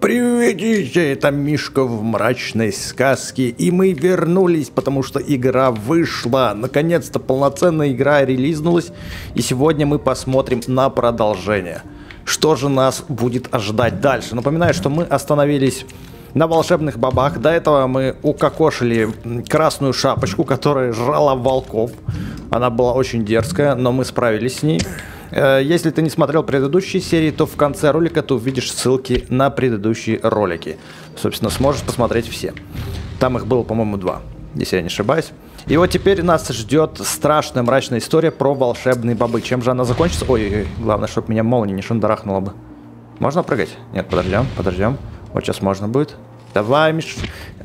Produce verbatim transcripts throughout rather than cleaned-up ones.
Приведите, это Мишка в мрачной сказке, и мы вернулись, потому что игра вышла. Наконец-то полноценная игра релизнулась, и сегодня мы посмотрим на продолжение. Что же нас будет ожидать дальше? Напоминаю, что мы остановились на волшебных бобах. До этого мы укокошили красную шапочку, которая жрала волков. Она была очень дерзкая, но мы справились с ней. Если ты не смотрел предыдущие серии, то в конце ролика ты увидишь ссылки на предыдущие ролики. Собственно, сможешь посмотреть все. Там их было, по-моему, два, если я не ошибаюсь. И вот теперь нас ждет страшная мрачная история про волшебные бобы. Чем же она закончится? Ой-ой-ой, главное, чтобы меня молния не шандарахнула бы. Можно прыгать? Нет, подождем, подождем. Вот сейчас можно будет. Давай, Миш.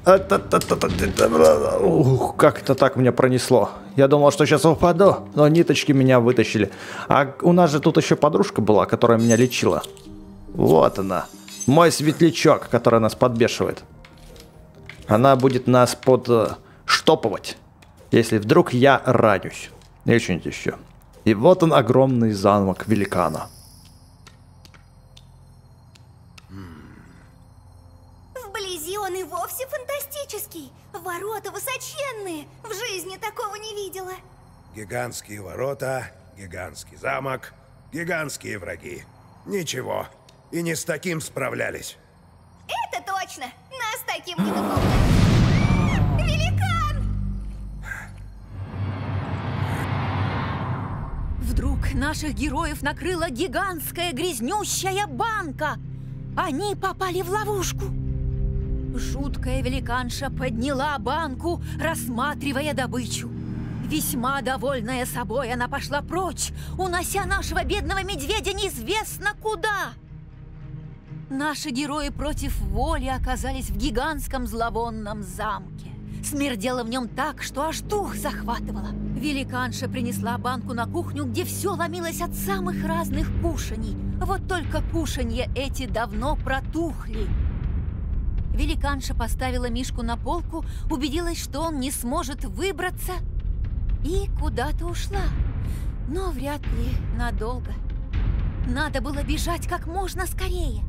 Ух, как это так меня пронесло. Я думал, что сейчас упаду, но ниточки меня вытащили. А у нас же тут еще подружка была, которая меня лечила. Вот она. Мой светлячок, который нас подбешивает. Она будет нас подштопывать, если вдруг я ранюсь. Или что-нибудь еще. И вот он, огромный замок великана. Он и вовсе фантастический. Ворота высоченные. В жизни такого не видела. Гигантские ворота, гигантский замок, гигантские враги. Ничего. И не с таким справлялись. Это точно. Нас таким не напугать. Великан! Вдруг наших героев накрыла гигантская грязнющая банка. Они попали в ловушку. Жуткая великанша подняла банку, рассматривая добычу. Весьма довольная собой, она пошла прочь, унося нашего бедного медведя неизвестно куда. Наши герои против воли оказались в гигантском зловонном замке. Смердело в нем так, что аж дух захватывало. Великанша принесла банку на кухню, где все ломилось от самых разных кушаний. Вот только кушанья эти давно протухли. Великанша поставила Мишку на полку, убедилась, что он не сможет выбраться, и куда-то ушла. Но вряд ли надолго. Надо было бежать как можно скорее.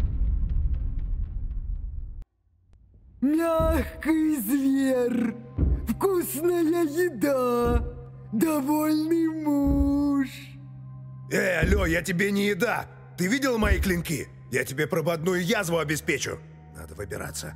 Мягкий зверь, вкусная еда, довольный муж. Эй, алло, я тебе не еда. Ты видел мои клинки? Я тебе прободную язву обеспечу. Надо выбираться.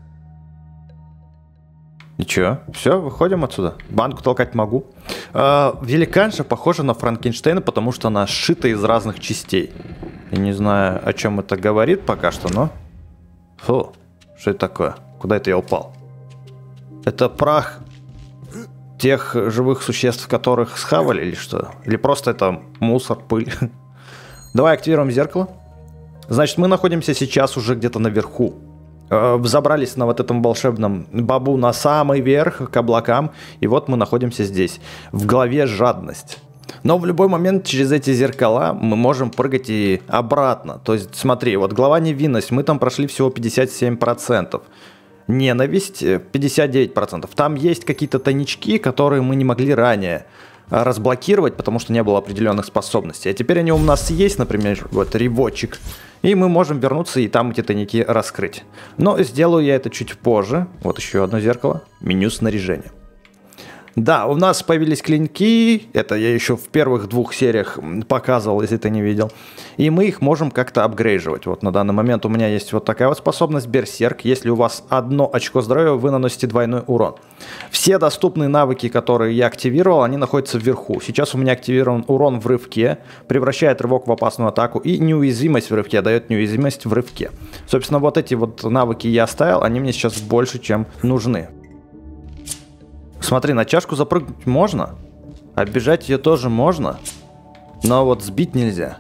Ничего, все, выходим отсюда. Банку толкать могу. Э, великанша похожа на Франкенштейна, потому что она сшита из разных частей. Я не знаю, о чем это говорит пока что, но... Фу, что это такое? Куда это я упал? Это прах тех живых существ, которых схавали или что? Или просто это мусор, пыль? Давай активируем зеркало. Значит, мы находимся сейчас уже где-то наверху. Взобрались на вот этом волшебном бобу на самый верх, к облакам, и вот мы находимся здесь. В голове жадность. Но в любой момент через эти зеркала мы можем прыгать и обратно. То есть, смотри, вот глава невинность, мы там прошли всего пятьдесят семь процентов. Ненависть пятьдесят девять процентов. Там есть какие-то тайнички, которые мы не могли ранее разблокировать, потому что не было определенных способностей. А теперь они у нас есть, например, вот ревочек. И мы можем вернуться и там эти тайники раскрыть. Но сделаю я это чуть позже. Вот еще одно зеркало. Меню снаряжения. Да, у нас появились клинки. Это я еще в первых двух сериях показывал, если ты не видел. И мы их можем как-то апгрейживать. Вот на данный момент у меня есть вот такая вот способность Берсерк. Если у вас одно очко здоровья, вы наносите двойной урон. Все доступные навыки, которые я активировал, они находятся вверху. Сейчас у меня активирован урон в рывке, превращает рывок в опасную атаку. И неуязвимость в рывке дает неуязвимость в рывке. Собственно, вот эти вот навыки я оставил. Они мне сейчас больше, чем нужны. Смотри, на чашку запрыгнуть можно, оббежать ее тоже можно, но вот сбить нельзя.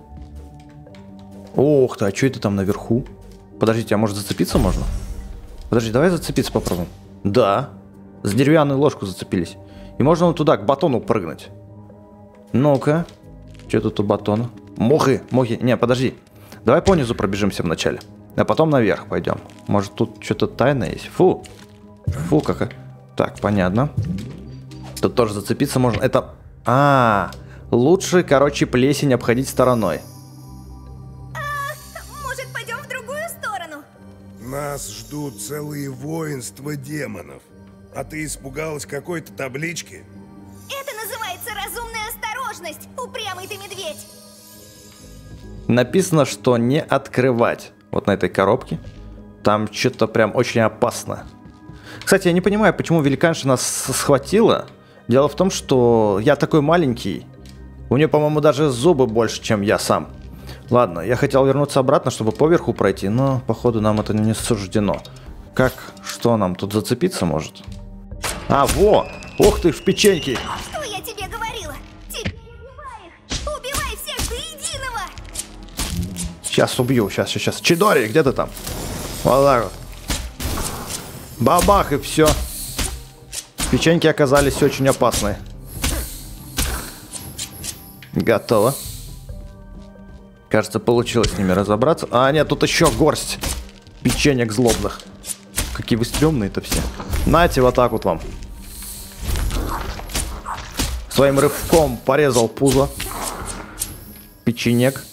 Ох ты, а что это там наверху? Подождите, а может зацепиться можно? Подожди, давай зацепиться попробуем. Да, за деревянную ложку зацепились. И можно вот туда, к батону прыгнуть. Ну-ка, что тут у батона? Мохи, мохи, не, подожди. Давай по низу пробежимся вначале, а потом наверх пойдем. Может тут что-то тайное есть? Фу, фу, какая... Так, понятно. Тут тоже зацепиться можно. Это... А, лучше, короче, плесень обходить стороной. А, может, пойдем в другую сторону? Нас ждут целые воинства демонов. А ты испугалась какой-то таблички? Это называется разумная осторожность, упрямый ты медведь. Написано, что не открывать. Вот на этой коробке. Там что-то прям очень опасно. Кстати, я не понимаю, почему великанша нас схватила. Дело в том, что я такой маленький. У нее, по-моему, даже зубы больше, чем я сам. Ладно, я хотел вернуться обратно, чтобы поверху пройти, но, походу, нам это не суждено. Как? Что нам тут зацепиться может? А, во! Ух ты, в печеньке! Что я тебе говорила? Теперь убивай их! Убивай всех до единого! Сейчас убью, сейчас, сейчас. Чидори, где ты там? Вот так вот. Бабах, и все. Печеньки оказались очень опасные. Готово. Кажется, получилось с ними разобраться. А, нет, тут еще горсть печенек злобных. Какие вы стрёмные-то все. Нате, вот так вот вам. Своим рывком порезал пузо. Печенек.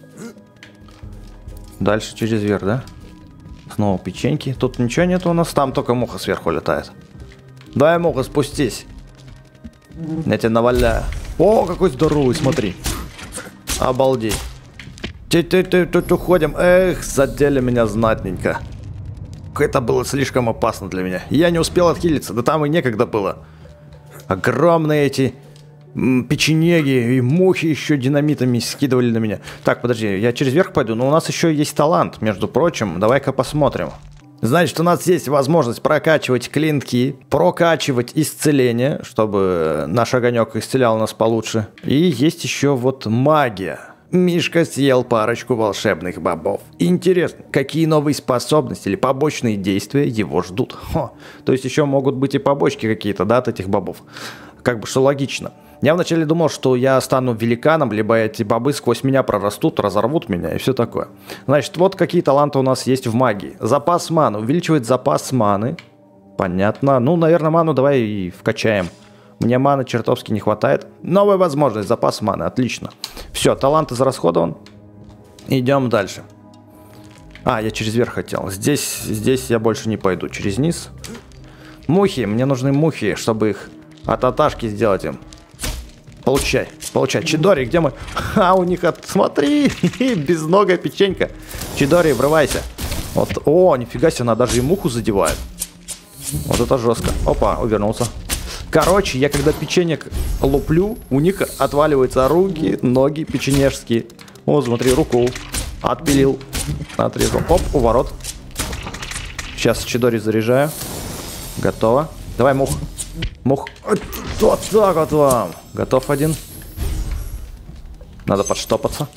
Дальше через верх, да? Снова печеньки. Тут ничего нет у нас. Там только муха сверху летает. Давай, муха, спустись. Я тебя наваляю. О, какой здоровый, смотри. Обалдеть. Ты-ты-ты, тут уходим. Эх, задели меня знатненько. Это было слишком опасно для меня. Я не успел отхилиться, да там и некогда было. Огромные эти печенеги и мухи еще динамитами скидывали на меня. Так, подожди, я через верх пойду, но у нас еще есть талант, между прочим. Давай-ка посмотрим. Значит, у нас есть возможность прокачивать клинки, прокачивать исцеление, чтобы наш огонек исцелял нас получше. И есть еще вот магия. Мишка съел парочку волшебных бобов. Интересно, какие новые способности или побочные действия его ждут? Хо. То есть еще могут быть и побочки какие-то, да, от этих бобов. Как бы, что логично. Я вначале думал, что я стану великаном, либо эти бобы сквозь меня прорастут, разорвут меня и все такое. Значит, вот какие таланты у нас есть в магии. Запас маны. Увеличивает запас маны. Понятно. Ну, наверное, ману давай и вкачаем. Мне маны чертовски не хватает. Новая возможность. Запас маны. Отлично. Все, талант израсходован. Идем дальше. А, я через верх хотел. Здесь, здесь я больше не пойду. Через низ. Мухи. Мне нужны мухи, чтобы их от аташки сделать им. Получай, получай. Чидори, где мы? А, у них от... Смотри, безногая печенька. Чидори, врывайся. Вот, о, нифига себе, она даже и муху задевает. Вот это жестко. Опа, увернулся. Короче, я когда печенек луплю, у них отваливаются руки, ноги печенежские. О, смотри, руку отпилил. Отрезал. Оп, уворот. Сейчас Чидори заряжаю. Готово. Давай, мух. Мух. Вот так вот вам. Готов один. Надо подштопаться.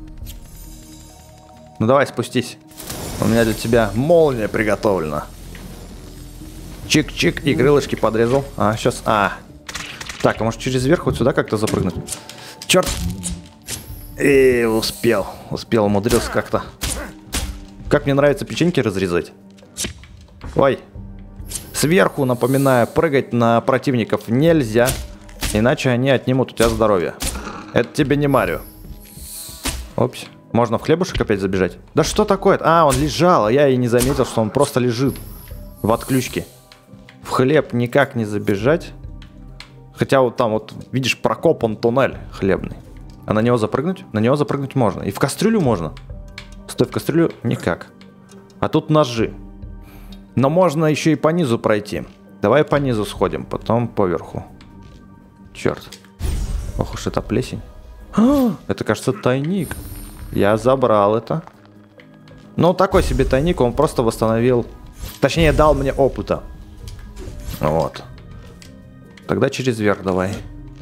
Ну давай, спустись. У меня для тебя молния приготовлена. Чик-чик. И крылышки подрезал. А, сейчас. А. Так, а может через верх вот сюда как-то запрыгнуть? Черт. И успел. Успел, умудрился как-то. Как мне нравится печеньки разрезать. Ой. Сверху, напоминаю, прыгать на противников нельзя. Иначе они отнимут у тебя здоровье. Это тебе не Марио. Опс. Можно в хлебушек опять забежать? Да что такое? А, он лежал, а я и не заметил, что он просто лежит в отключке. В хлеб никак не забежать. Хотя вот там вот, видишь, прокопан туннель хлебный. А на него запрыгнуть? На него запрыгнуть можно. И в кастрюлю можно. Стой, в кастрюлю никак. А тут ножи. Но можно еще и по низу пройти. Давай по низу сходим, потом поверху. Черт. Ох уж это плесень. А, это, кажется, тайник. Я забрал это. Ну, такой себе тайник, он просто восстановил. Точнее, дал мне опыта. Вот. Тогда через верх давай.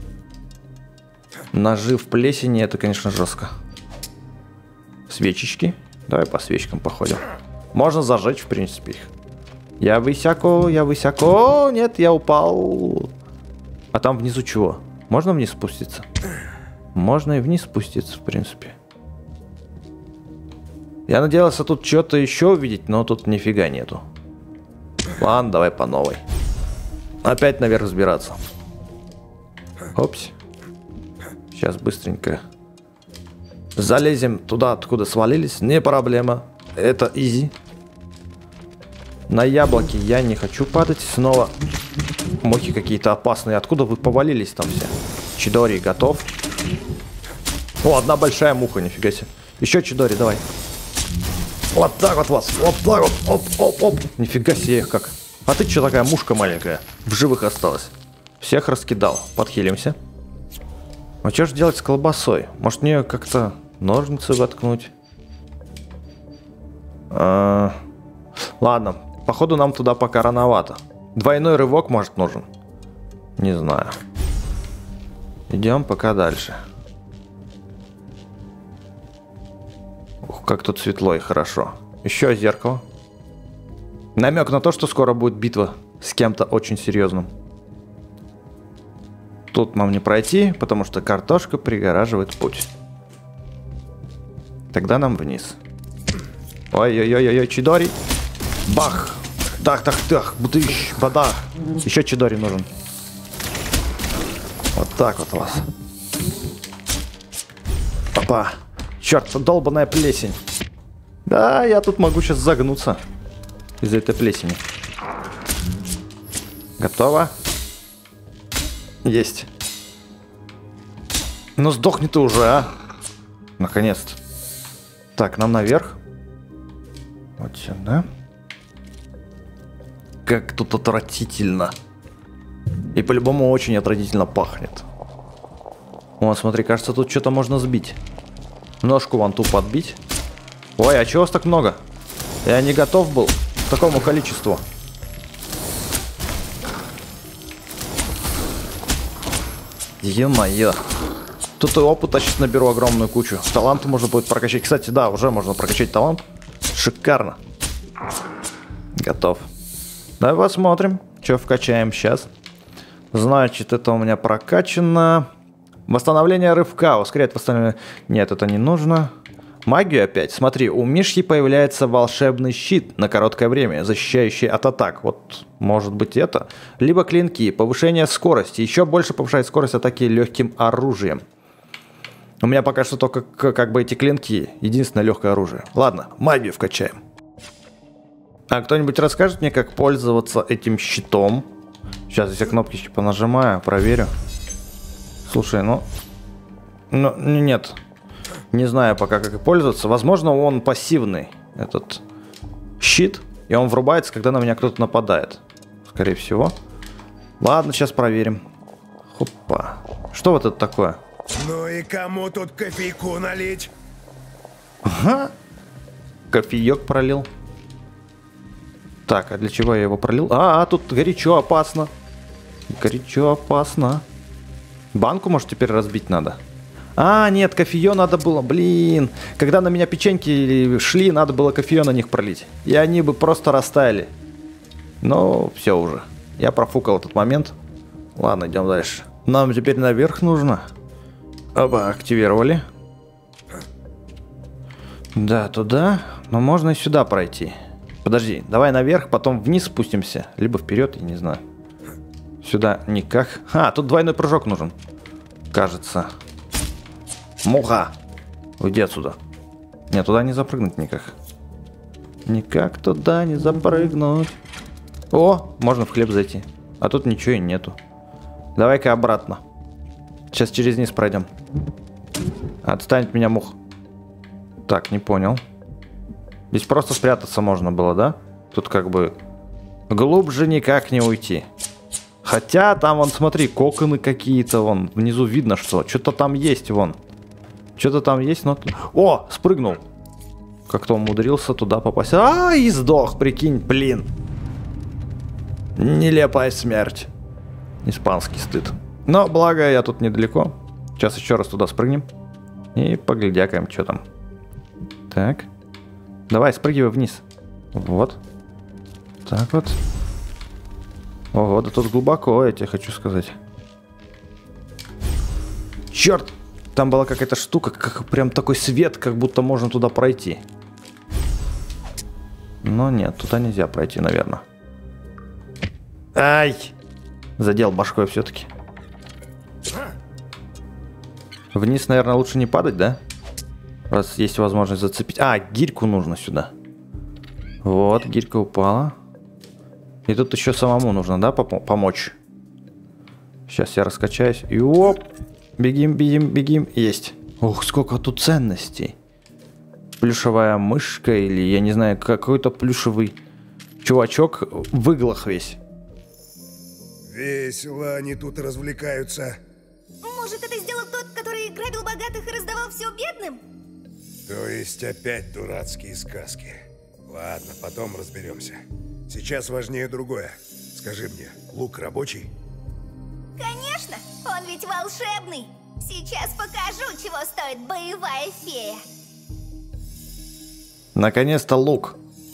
Ножи в плесени, это, конечно, жестко. Свечечки. Давай по свечкам походим. Можно зажечь, в принципе, их. Я высоко, я высоко. Нет, я упал. А там внизу чего? Можно вниз спуститься? Можно и вниз спуститься, в принципе. Я надеялся тут что-то еще увидеть, но тут нифига нету. Ладно, давай по новой. Опять наверх взбираться. Опс. Сейчас быстренько залезем туда, откуда свалились. Не проблема. Это изи. На яблоки я не хочу падать. Снова мухи какие-то опасные. Откуда вы повалились там все? Чидори готов. О, одна большая муха, нифига себе. Еще Чидори, давай. Вот так вот вас. Вот так вот. Оп, оп, оп. Нифига себе их как. А ты что такая мушка маленькая? В живых осталась. Всех раскидал. Подхилимся. А что же делать с колбасой? Может мне как-то ножницы воткнуть? А... Ладно. Походу нам туда пока рановато. Двойной рывок может нужен. Не знаю. Идем пока дальше. Ух, как тут светло и хорошо. Еще зеркало. Намек на то, что скоро будет битва с кем-то очень серьезным. Тут нам не пройти, потому что картошка пригораживает путь. Тогда нам вниз. Ой-ой-ой-ой, Чидори. Бах! Тах-тах-тах! Бутыщ! Бадах! Еще Чидори нужен. Вот так вот у вас. Опа! Черт, долбаная плесень. Да, я тут могу сейчас загнуться из-за этой плесени. Готово. Есть. Ну сдохни ты уже, а! Наконец-то. Так, нам наверх. Вот сюда. Как тут отвратительно. И по-любому очень отвратительно пахнет. О, смотри, кажется, тут что-то можно сбить. Ножку вон ту подбить. Ой, а чего вас так много? Я не готов был к такому количеству. Е-мое. Тут и опыта сейчас наберу огромную кучу. Таланты можно будет прокачать. Кстати, да, уже можно прокачать талант. Шикарно. Готов. Давай посмотрим, что вкачаем сейчас. Значит, это у меня прокачано. Восстановление рывка. Ускоряет восстановление. Нет, это не нужно. Магию опять. Смотри, у Мишки появляется волшебный щит на короткое время, защищающий от атак. Вот, может быть это. Либо клинки. Повышение скорости. Еще больше повышает скорость атаки легким оружием. У меня пока что только как бы эти клинки. Единственное легкое оружие. Ладно, магию вкачаем. А кто-нибудь расскажет мне, как пользоваться этим щитом? Сейчас я кнопки еще понажимаю, проверю. Слушай, ну... Ну, нет. Не знаю пока, как и пользоваться. Возможно, он пассивный, этот щит. И он врубается, когда на меня кто-то нападает. Скорее всего. Ладно, сейчас проверим. Хопа. Что вот это такое? Ну и кому тут кофейку налить? Ага. Кофеек пролил. Так, а для чего я его пролил? А, а тут горячо, опасно. Горячо, опасно. Банку, может, теперь разбить надо? А, нет, кофеё надо было, блин. Когда на меня печеньки шли, надо было кофеё на них пролить. И они бы просто растаяли. Но все уже. Я профукал этот момент. Ладно, идем дальше. Нам теперь наверх нужно. Оба, активировали. Да, туда. Но можно и сюда пройти. Подожди, давай наверх, потом вниз спустимся. Либо вперед, я не знаю. Сюда никак. А, тут двойной прыжок нужен. Кажется. Муха! Уйди отсюда. Нет, туда не запрыгнуть никак. Никак туда не запрыгнуть. О, можно в хлеб зайти. А тут ничего и нету. Давай-ка обратно. Сейчас через низ пройдем. Отстань от меня, мух. Так, не понял. Здесь просто спрятаться можно было, да? Тут как бы глубже никак не уйти. Хотя там, вон, смотри, коконы какие-то, вон, внизу видно, что. Что-то там есть, вон. Что-то там есть, но... О, спрыгнул. Как-то умудрился туда попасть. А, и сдох, прикинь, блин. Нелепая смерть. Испанский стыд. Но, благо, я тут недалеко. Сейчас еще раз туда спрыгнем. И поглядякаем, что там. Так. Давай, спрыгивай вниз. Вот. Так вот. Ого, да тут глубоко, я тебе хочу сказать. Черт! Там была какая-то штука, как прям такой свет, как будто можно туда пройти. Но нет, туда нельзя пройти, наверное. Ай! Задел башкой все-таки. Вниз, наверное, лучше не падать, да? Раз есть возможность зацепить. А, гирьку нужно сюда. Вот, гирька упала. И тут еще самому нужно, да, помочь. Сейчас я раскачаюсь. И оп! Бегим, бегим, бегим. Есть. Ух, сколько тут ценностей. Плюшевая мышка или, я не знаю, какой-то плюшевый чувачок в иглах весь. Весело они тут развлекаются. Может, это сделал тот, который грабил богатых и раздавал все бедным? То есть опять дурацкие сказки. Ладно, потом разберемся. Сейчас важнее другое. Скажи мне, лук рабочий? Конечно, он ведь волшебный. Сейчас покажу, чего стоит боевая фея. Наконец-то лук.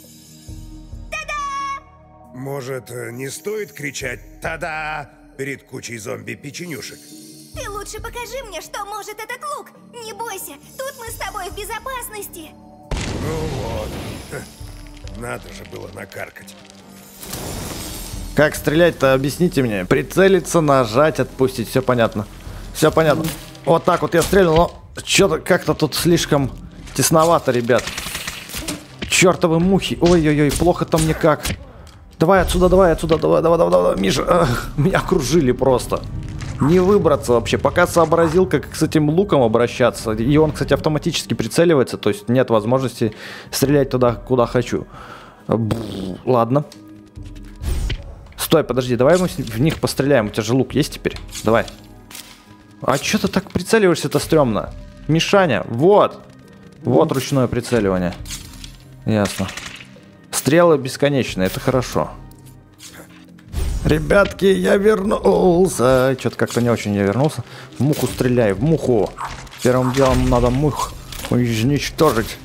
Может, не стоит кричать «Та-да!» перед кучей зомби-печенюшек? Ты лучше покажи мне, что может этот лук. Не бойся, тут мы с тобой в безопасности. Ну вот. Надо же было накаркать. Как стрелять-то, объясните мне. Прицелиться, нажать, отпустить. Все понятно. Все понятно. Вот так вот я стрельнул, но что-то как-то тут слишком тесновато, ребят. Чертовы мухи. Ой-ой-ой, плохо-то мне как. Давай отсюда, давай отсюда, давай, давай, давай, давай. Миша, ах, меня окружили просто. Не выбраться вообще. Пока сообразил, как с этим луком обращаться. И он, кстати, автоматически прицеливается. То есть нет возможности стрелять туда, куда хочу. Бррр, ладно. Стой, подожди, давай мы в них постреляем. У тебя же лук есть теперь? Давай. А что ты так прицеливаешься-то стрёмно? Мишаня, вот. Вот ручное прицеливание. Ясно. Стрелы бесконечные, это хорошо. Ребятки, я вернулся. Что-то как-то не очень я вернулся. В муху стреляй, в муху. Первым делом надо мух уничтожить.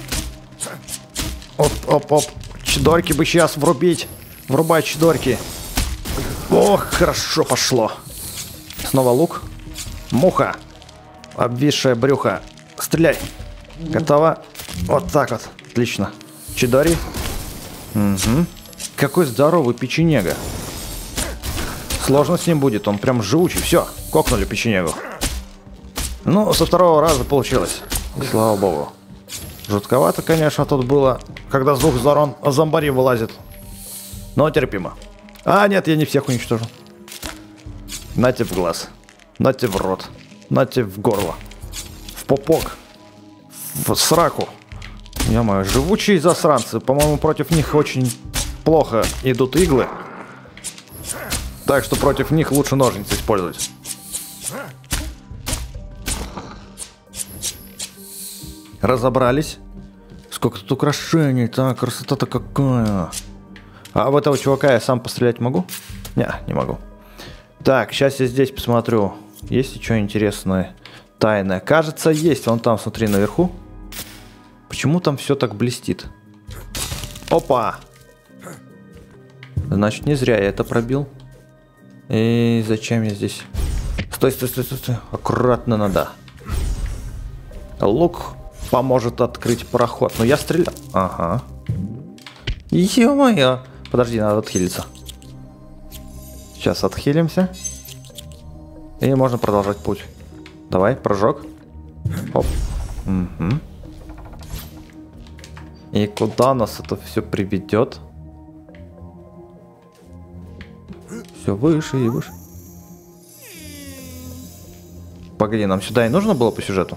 Оп-оп-оп. Чидорки бы сейчас врубить. Врубай чидорки. Ох, хорошо пошло. Снова лук. Муха. Обвисшее брюхо. Стреляй. Готово. Вот так вот. Отлично. Чидори. Угу. Какой здоровый печенега. Сложно с ним будет, он прям живучий. Все, кокнули печенегу. Ну, со второго раза получилось. И слава богу. Жутковато, конечно, тут было, когда с двух сторон зомбари вылазит. Но терпимо. А, нет, я не всех уничтожу. Нате в глаз. Нате в рот. Нате в горло. В попок. В сраку. Ё-моё, живучие засранцы. По-моему, против них очень плохо идут иглы. Так что против них лучше ножницы использовать. Разобрались. Сколько тут украшений, так, красота-то какая. А в этого чувака я сам пострелять могу? Не, не могу. Так, сейчас я здесь посмотрю. Есть ли что интересное, тайное? Кажется, есть. Вон там, смотри, наверху. Почему там все так блестит? Опа! Значит, не зря я это пробил. И зачем я здесь? Стой, стой, стой, стой, стой. Аккуратно надо. Лук поможет открыть проход. Но я стрелял. Ага. Ё-моё. Подожди, надо отхилиться. Сейчас отхилимся. И можно продолжать путь. Давай, прыжок. Оп. Угу. И куда нас это все приведет? Все выше и выше. Погоди, нам сюда и нужно было по сюжету?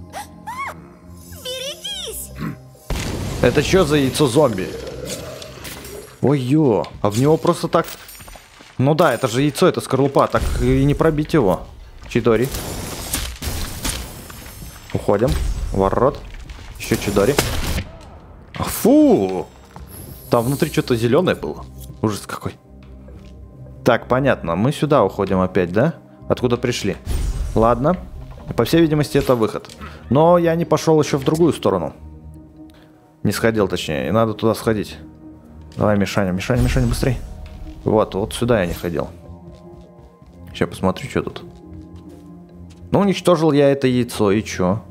Берегись! Это что за яйцо зомби? Ой-ё, а в него просто так... Ну да, это же яйцо, это скорлупа, так и не пробить его. Чидори. Уходим. Ворот. Еще чидори. Фу! Там внутри что-то зеленое было. Ужас какой. Так, понятно. Мы сюда уходим опять, да? Откуда пришли? Ладно. По всей видимости, это выход. Но я не пошел еще в другую сторону. Не сходил, точнее. И надо туда сходить. Давай, Мишаня, Мишаня, Мишаня, быстрей. Вот, вот сюда я не ходил. Сейчас посмотрю, что тут. Ну, уничтожил я это яйцо, и чё?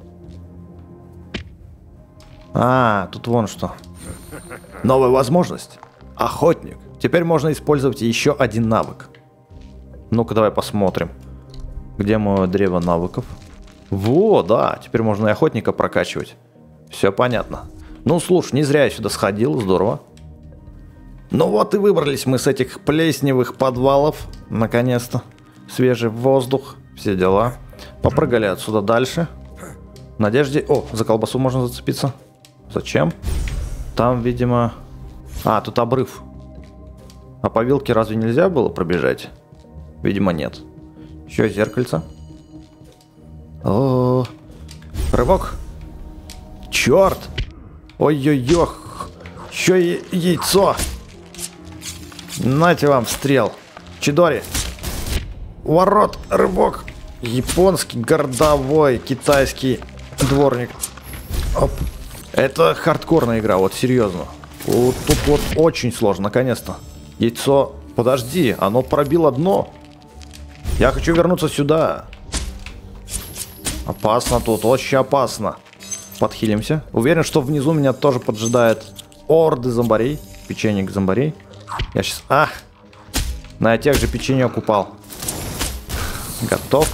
А, тут вон что. Новая возможность. Охотник. Теперь можно использовать еще один навык. Ну-ка, давай посмотрим. Где мое древо навыков? Во, да, теперь можно и охотника прокачивать. Все понятно. Ну, слушай, не зря я сюда сходил, здорово. Ну вот и выбрались мы с этих плесневых подвалов. Наконец-то. Свежий воздух. Все дела. Попрыгали отсюда дальше. В надежде... О, за колбасу можно зацепиться. Зачем? Там, видимо... А, тут обрыв. А по вилке разве нельзя было пробежать? Видимо, нет. Еще зеркальце. О, рывок. Черт. Ой-ой-ой. Еще и яйцо. Нате вам стрел. Чидори. Ворот, рывок. Японский, городовой, китайский дворник. Оп. Это хардкорная игра, вот серьезно. Вот тут вот очень сложно, наконец-то. Яйцо. Подожди, оно пробило дно. Я хочу вернуться сюда. Опасно тут, очень опасно. Подхилимся. Уверен, что внизу меня тоже поджидает орды зомбарей. Печенек зомбарей. Я сейчас... Ах! На тех же печенек упал. Готов.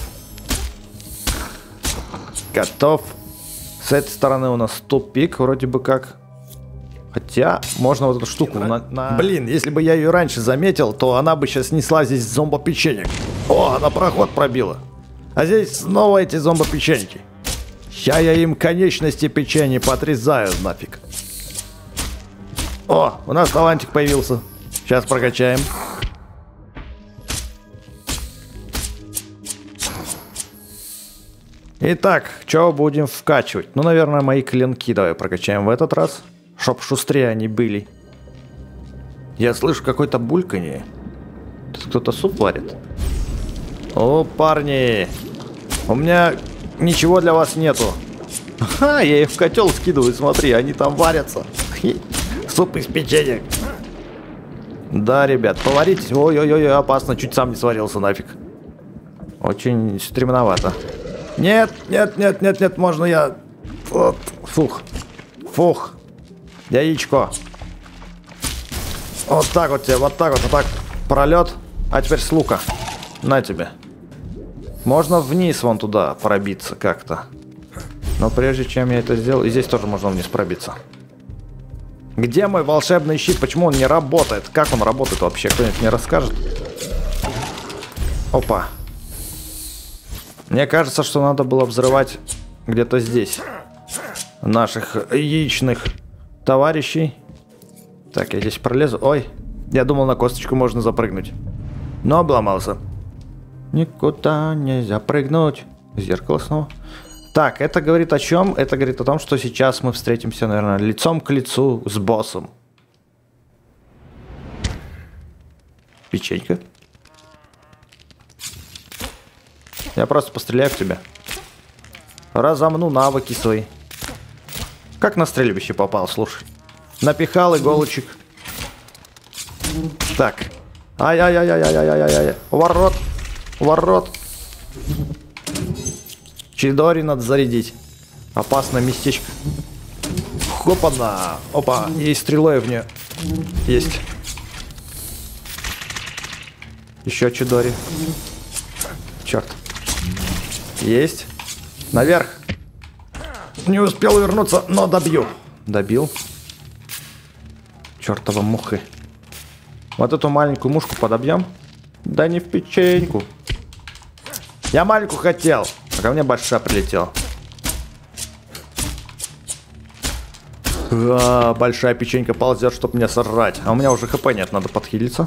Готов. С этой стороны у нас тупик, вроде бы как. Хотя, можно вот эту штуку на, на... Блин, если бы я ее раньше заметил, то она бы сейчас снесла здесь зомбопеченек. О, она проход пробила. А здесь снова эти зомбопеченьки. Ща я им конечности печенья подрезаю нафиг. О, у нас талантик появился. Сейчас прокачаем. Итак, что будем вкачивать? Ну, наверное, мои клинки давай прокачаем в этот раз. Чтоб шустрее они были. Я слышу какое-то бульканье. Тут кто-то суп варит. О, парни. У меня ничего для вас нету. Ха, я их в котел скидываю, смотри, они там варятся. Суп из печенья. Да, ребят, поваритесь. Ой-ой-ой, опасно, чуть сам не сварился нафиг. Очень стремновато. Нет, нет, нет, нет, нет, можно я... Вот, фух. Фух. Яичко. Вот так вот тебе, вот так вот, вот так. Пролет. А теперь с лука. На тебе. Можно вниз вон туда пробиться как-то. Но прежде чем я это сделал... И здесь тоже можно вниз пробиться. Где мой волшебный щит? Почему он не работает? Как он работает вообще? Кто-нибудь мне расскажет? Опа. Мне кажется, что надо было взрывать где-то здесь наших яичных товарищей. Так, я здесь пролезу. Ой, я думал, на косточку можно запрыгнуть. Но обломался. Никуда нельзя прыгнуть. Зеркало снова. Так, это говорит о чем? Это говорит о том, что сейчас мы встретимся, наверное, лицом к лицу с боссом. Печенька. Я просто постреляю в тебя. Разомну навыки свои. Как на стрельбище попал, слушай. Напихал иголочек. Так. Ай-яй-яй-яй-яй-яй-яй. Ворот. Ворот. Чидори надо зарядить. Опасное местечко. Хопа-на. Опа. И стрелой в нее. Есть. Еще чидори. Черт. Есть. Наверх. Не успел вернуться, но добью. Добил. Чертова мухи. Вот эту маленькую мушку подобьем. Да не в печеньку. Я маленькую хотел. А ко мне большая прилетела. А, большая печенька ползет, чтобы меня сожрать. А у меня уже хп нет, надо подхилиться.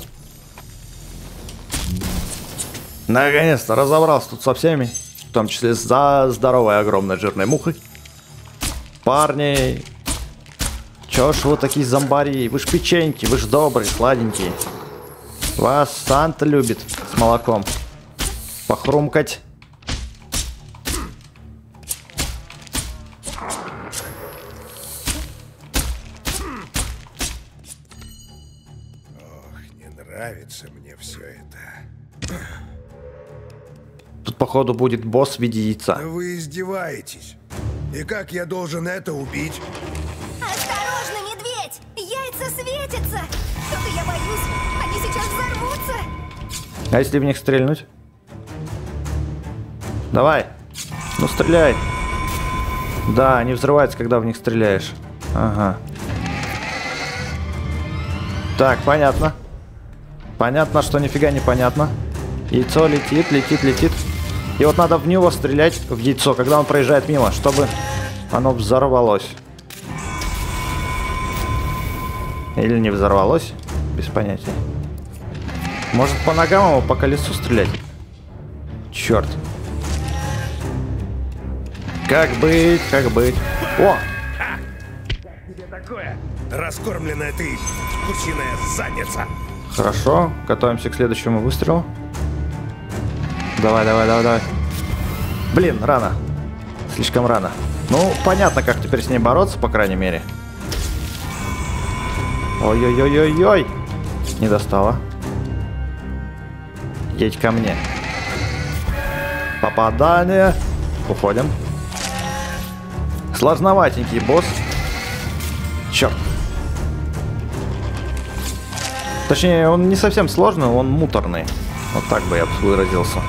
Наконец-то разобрался тут со всеми. В том числе за здоровой огромной жирной мухой. Парни. Чё ж вы такие зомбари? Вы ж печеньки, вы ж добрые, сладенькие. Вас Санта любит с молоком. Похрумкать. Ох, не нравится мне все это. Тут, походу, будет босс в виде яйца. Да вы издеваетесь. И как я должен это убить? Осторожно, медведь! Яйца светятся! Что-то я боюсь, они сейчас взорвутся! А если в них стрельнуть? Давай. Ну, стреляй. Да, они взрываются, когда в них стреляешь. Ага. Так, понятно. Понятно, что нифига не понятно. Яйцо летит, летит, летит. И вот надо в него стрелять, в яйцо, когда он проезжает мимо, чтобы оно взорвалось. Или не взорвалось? Без понятия. Может, по ногам его, по колесу стрелять? Черт. Как быть, как быть? О! Как тебе такое? Раскормленная ты, гусиная задница. Хорошо, готовимся к следующему выстрелу. Давай, давай, давай, давай. Блин, рано. Слишком рано. Ну, понятно, как теперь с ней бороться, по крайней мере. Ой-ой-ой-ой-ой. Не достала. Едь ко мне. Попадание. Уходим. Сложноватенький босс. Черт. Точнее, он не совсем сложный, он муторный. Вот так бы я выразился.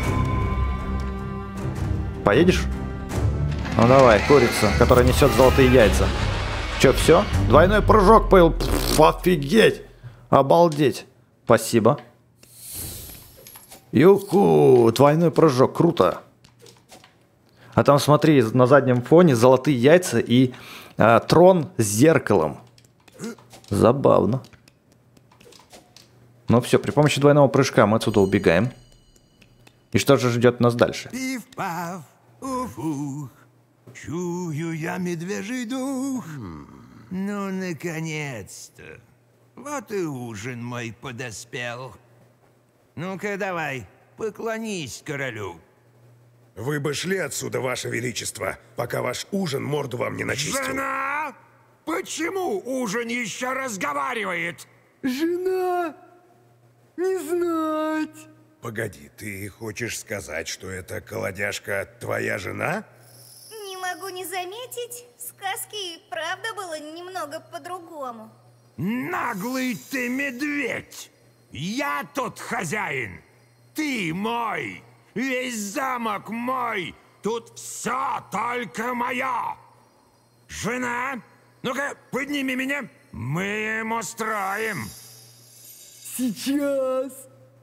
Поедешь? Ну давай, курица, которая несет золотые яйца. Че, все? Двойной прыжок поел. Пф, офигеть! Обалдеть! Спасибо. Юху! Двойной прыжок, круто. А там смотри, на заднем фоне золотые яйца и э, трон с зеркалом. Забавно. Ну все, при помощи двойного прыжка мы отсюда убегаем. И что же ждет нас дальше? Пиф-паф, уф-ух, чую я медвежий дух. Ну, наконец-то. Вот и ужин мой подоспел. Ну-ка, давай, поклонись королю. Вы бы шли отсюда, ваше величество, пока ваш ужин морду вам не начистил. Жена! Почему ужин еще разговаривает? Жена? Не знать. Погоди, ты хочешь сказать, что эта колодяжка твоя жена? Не могу не заметить, в сказке и правда было немного по-другому. Наглый ты медведь! Я тут хозяин! Ты мой! Весь замок мой! Тут все только мое! Жена, ну-ка, подними меня! Мы им устроим! Сейчас.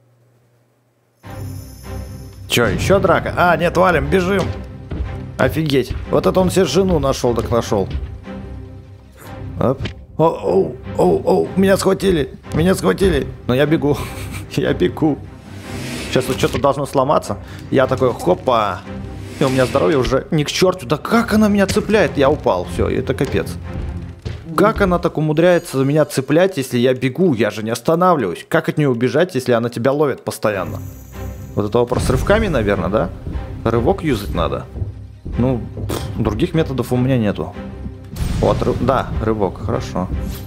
Че, еще драка? А, нет, валим, бежим. Офигеть. Вот это он себе жену нашел, так нашел. Оп. Оу, оу, оу, меня схватили. Меня схватили. Но я бегу. Я бегу. Сейчас вот что-то должно сломаться. Я такой, хопа. И у меня здоровье уже не к черту. Да как она меня цепляет? Я упал. Все, это капец. Как она так умудряется за меня цеплять, если я бегу? Я же не останавливаюсь. Как от нее убежать, если она тебя ловит постоянно? Вот это вопрос с рывками, наверное, да? Рывок юзать надо. Ну, пфф, других методов у меня нету. Вот, рыв... да, рывок, хорошо.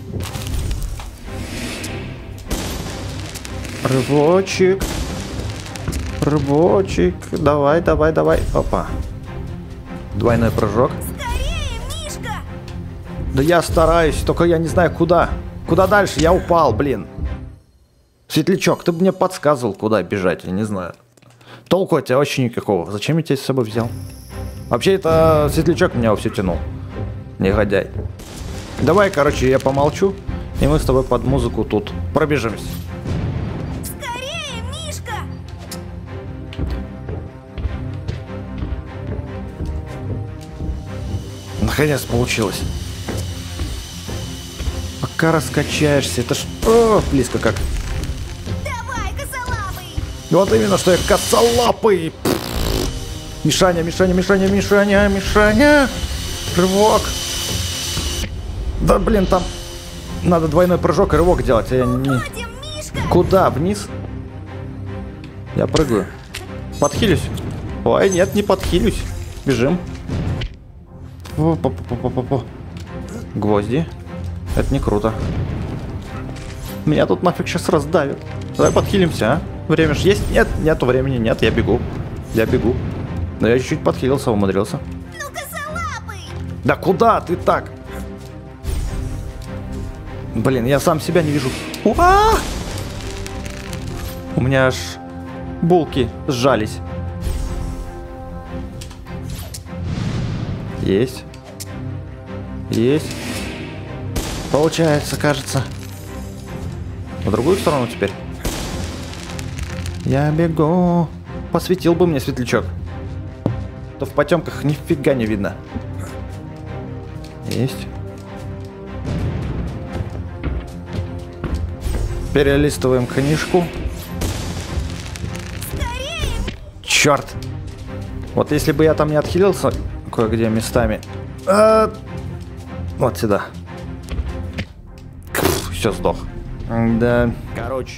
Рывочек. Рывочек. Давай, давай, давай. Опа. Двойной прыжок. Скорее, Мишка! Да я стараюсь, только я не знаю куда. Куда дальше? Я упал, блин. Светлячок, ты бы мне подсказывал, куда бежать, я не знаю. Толку от тебя вообще никакого. Зачем я тебя с собой взял? Вообще, это Светлячок меня все тянул. Негодяй. Давай, короче, я помолчу, и мы с тобой под музыку тут пробежимся. Скорее, Мишка! Наконец получилось. Пока раскачаешься, это ж... О, близко как. Давай, косолапый! Вот именно, что я косолапый. Пфф. Мишаня, Мишаня, Мишаня, Мишаня, Мишаня. Рывок. Да, блин, там надо двойной прыжок и рывок делать, а я не... Уходим, Мишка! Куда? Вниз? Я прыгаю. Подхилюсь? Ой, нет, не подхилюсь. Бежим. По-по-по-по-по-по. Гвозди. Это не круто. Меня тут нафиг сейчас раздавят. Давай подхилимся, а? Время ж есть? Нет, нету времени, нет, я бегу. Я бегу. Но я чуть-чуть подхилился, умудрился. Ну, косолапый! Да куда ты так? Блин, я сам себя не вижу. Уа! У меня аж булки сжались. Есть. Есть. Получается, кажется. В другую сторону теперь. Я бегу. Посветил бы мне светлячок. То в потемках нифига не видно. Есть. Перелистываем книжку. Черт! Вот если бы я там не отхилился кое-где местами. А... Вот сюда. Все, сдох. Да. Короче.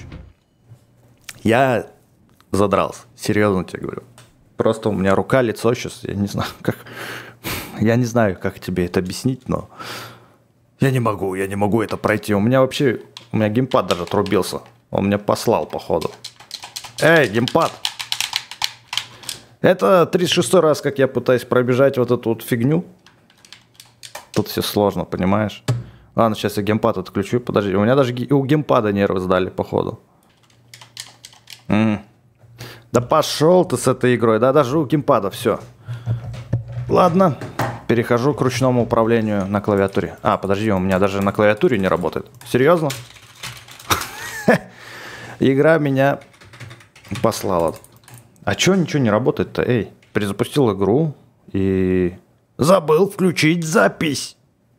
Я задрался. Серьезно тебе говорю. Просто у меня рука, лицо сейчас. Я не знаю, как... Я не знаю, как тебе это объяснить, но... Я не могу, я не могу это пройти. У меня вообще... У меня геймпад даже отрубился. Он меня послал, походу. Эй, геймпад! Это тридцать шестой раз, как я пытаюсь пробежать вот эту вот фигню. Тут все сложно, понимаешь? Ладно, сейчас я геймпад отключу. Подожди, у меня даже ге- у геймпада нервы сдали, походу. М-м. Да пошел ты с этой игрой. Да, даже у геймпада все. Ладно, перехожу к ручному управлению на клавиатуре. А, подожди, у меня даже на клавиатуре не работает. Серьезно? Игра меня послала. А чё ничего не работает-то? Эй, перезапустил игру и... Забыл включить запись.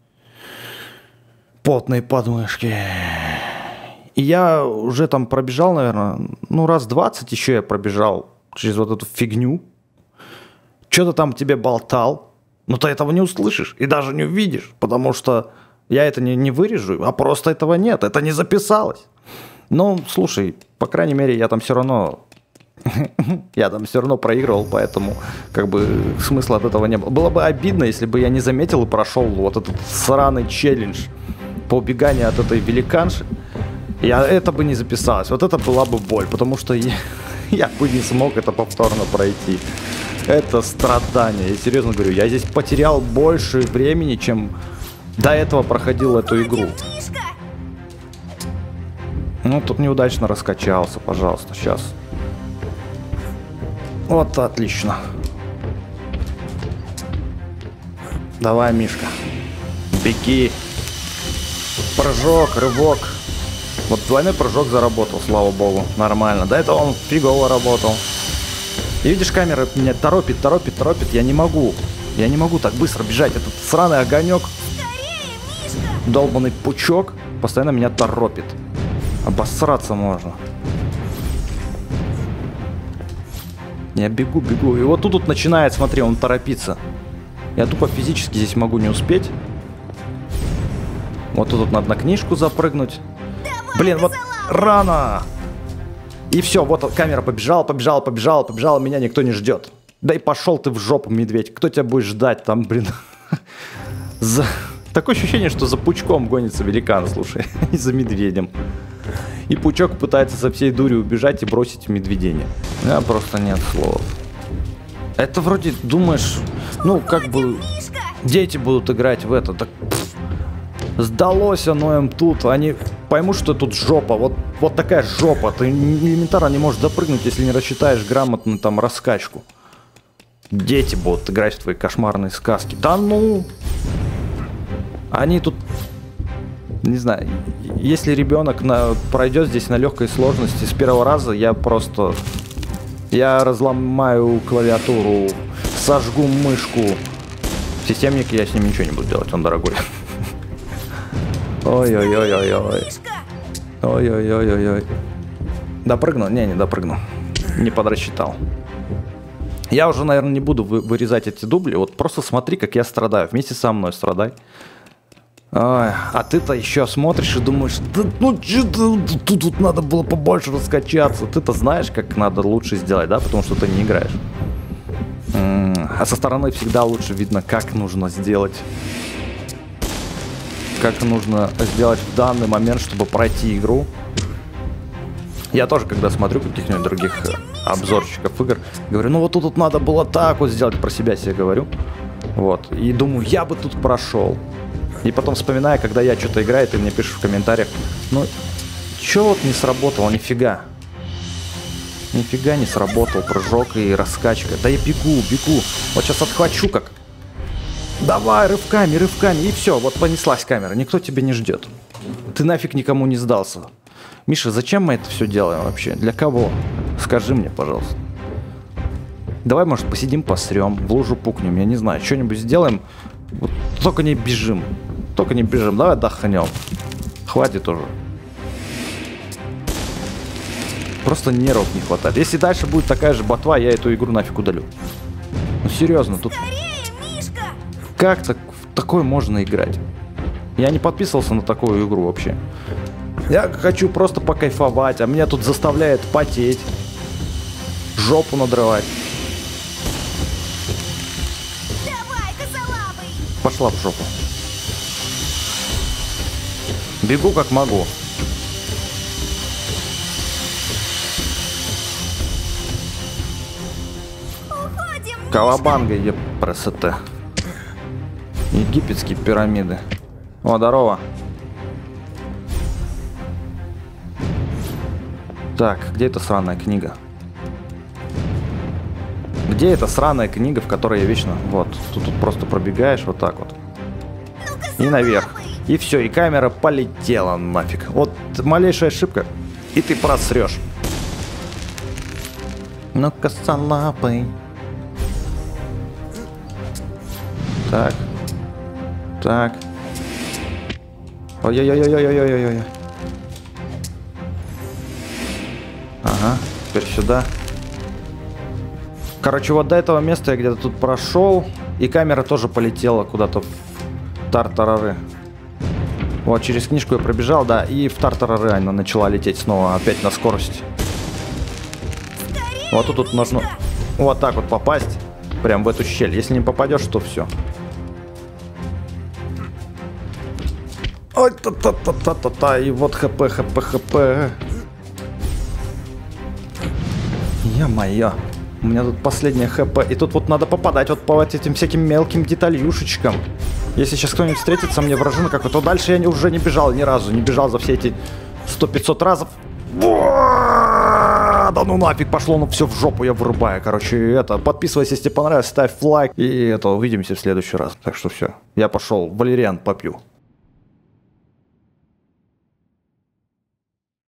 Потные подмышки. И я уже там пробежал, наверное, ну раз двадцать еще я пробежал через вот эту фигню. Что-то там тебе болтал, но ты этого не услышишь и даже не увидишь, потому что я это не, не вырежу, а просто этого нет, это не записалось. Ну, слушай, по крайней мере, я там все равно... Я там все равно проигрывал, поэтому как бы смысла от этого не было. Было бы обидно, если бы я не заметил и прошел вот этот сраный челлендж по убеганию от этой великанши. Я, это бы не записалось. Вот это была бы боль, потому что я, я бы не смог это повторно пройти. Это страдание. Я серьезно говорю, я здесь потерял больше времени, чем до этого проходил эту игру. Ну, тут неудачно раскачался, пожалуйста, сейчас. Вот, отлично. Давай, Мишка. Беги. Прыжок, рывок. Вот двойной прыжок заработал, слава богу. Нормально. До этого он фигово работал. И видишь, камера меня торопит, торопит, торопит. Я не могу. Я не могу так быстро бежать. Этот сраный огонек. Долбанный пучок постоянно меня торопит. Обосраться можно. Я бегу, бегу. И вот тут вот начинает, смотри, он торопится. Я тупо физически здесь могу не успеть. Вот тут вот надо на книжку запрыгнуть. Давай, блин, вот рано. И все, вот камера побежала, побежала, побежала, побежала. Меня никто не ждет. Да и пошел ты в жопу, медведь. Кто тебя будет ждать там, блин? За... Такое ощущение, что за пучком гонится великан, слушай. И за медведем. И пучок пытается со всей дури убежать и бросить в медведение. У меня просто нет слов. Это вроде, думаешь, ну, как бы дети будут играть в это. Так, пфф, сдалось оно им тут. Они поймут, что тут жопа. Вот, вот такая жопа. Ты элементарно не можешь допрыгнуть, если не рассчитаешь грамотно там раскачку. Дети будут играть в твои кошмарные сказки. Да ну! Они тут... Не знаю, если ребенок на, пройдет здесь на легкой сложности с первого раза, я просто... Я разломаю клавиатуру, сожгу мышку. Системник, я с ним ничего не буду делать, он дорогой. Ой-ой-ой-ой-ой. Ой-ой-ой-ой-ой. Допрыгну? Не, не допрыгну. Не подрасчитал. Я уже, наверное, не буду вы вырезать эти дубли. Вот просто смотри, как я страдаю. Вместе со мной страдай. Ой, а ты-то еще смотришь и думаешь, да ну что-то тут, тут надо было побольше раскачаться. Ты-то знаешь, как надо лучше сделать, да? Потому что ты не играешь. М-м, а со стороны всегда лучше видно, как нужно сделать. Как нужно сделать в данный момент, чтобы пройти игру. Я тоже, когда смотрю каких-нибудь других обзорщиков игр, говорю, ну вот тут, тут надо было так вот сделать, про себя себе говорю. Вот. И думаю, я бы тут прошел. И потом вспоминаю, когда я что-то играю, ты мне пишешь в комментариях, ну, чё вот не сработало, нифига. Нифига не сработал прыжок и раскачка. Да я бегу, бегу. Вот сейчас отхвачу как. Давай, рывками, рывками. И все, вот понеслась камера. Никто тебя не ждет. Ты нафиг никому не сдался. Миша, зачем мы это все делаем вообще? Для кого? Скажи мне, пожалуйста. Давай, может, посидим, посрем, в лужу пукнем, я не знаю, что-нибудь сделаем. Вот, только не бежим. Только не бежим, давай отдохнем. Хватит уже. Просто нервов не хватает. Если дальше будет такая же ботва, я эту игру нафиг удалю. Ну серьезно, тут... Скорее, Мишка! Как так в такое можно играть? Я не подписывался на такую игру вообще. Я хочу просто покайфовать, а меня тут заставляет потеть. Жопу надрывать. Давай, косолапый! Пошла в жопу. Бегу как могу. Уходим, Мишка! Кавабанга, епресете. Египетские пирамиды. О, здорово. Так, где эта сраная книга? Где эта сраная книга, в которой я вечно... Вот, тут, тут просто пробегаешь вот так вот. Ну-ка, И наверх. косолапый! И все, и камера полетела нафиг. Вот малейшая ошибка, и ты просрешь. Ну, косолапый. Так. Так. Ой-ой-ой-ой-ой-ой-ой-ой. Ага, теперь сюда. Короче, вот до этого места я где-то тут прошел, и камера тоже полетела куда-то в тартарары. Вот, через книжку я пробежал, да, и в тартарары она начала лететь снова, опять на скорость. Скорее, Вот тут, тут нужно Мишка! вот так вот попасть, прям в эту щель. Если не попадешь, то все. Ой, та-та-та-та-та-та, и вот хп, хп, хп. Е-мое. У меня тут последняя хп. И тут вот надо попадать вот по вот этим всяким мелким детальюшечкам. Если сейчас кто-нибудь встретится мне вражина какой, то дальше я не, уже не бежал ни разу. Не бежал за все эти сто-пятьсот разов. Да ну нафиг пошло, ну все в жопу я вырубаю. Короче, это, подписывайся, если тебе понравилось, ставь лайк. И это, увидимся в следующий раз. Так что все, я пошел валериан попью.